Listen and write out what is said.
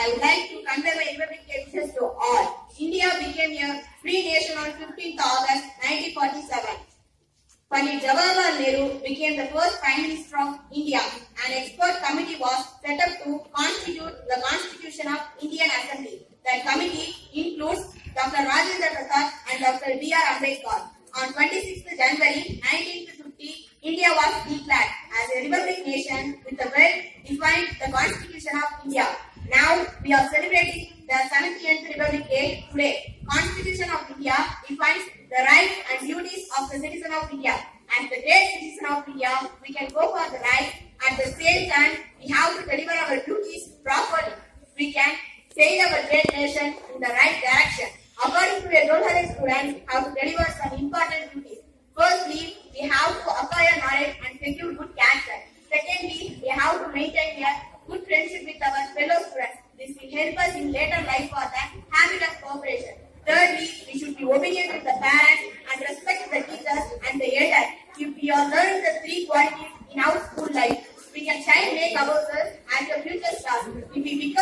I would like to convey my Republic Day wishes to all. India became a free nation on 15th August 1947. Pandit Jawaharlal Nehru became the first Prime Minister of India. An expert committee was set up to constitute the Constitution of Indian Assembly. That committee includes Dr. Rajendra Prasad and Dr. B.R. Ambedkar. On 26th January 1950, India was declared as a republic nation with a well-defined the Constitution of India. Now we are celebrating the 70th Republic Day today. Constitution of India defines the rights and duties of the citizen of India. As the great citizen of India, we can go for the right. At the same time, we have to deliver our duties properly. We can sail our great nation in the right direction. According to a Dolhare student, have to deliver some important duties. Firstly, we have to acquire knowledge and secure good character. Secondly, we have to maintain a good friendship with our fellow students. This will help us in later life for the habit of cooperation. Thirdly, we should be obedient to the parents and respect the teachers and the elders. If we are learning the three qualities in our school life, we can try and make ourselves as a future stars. If we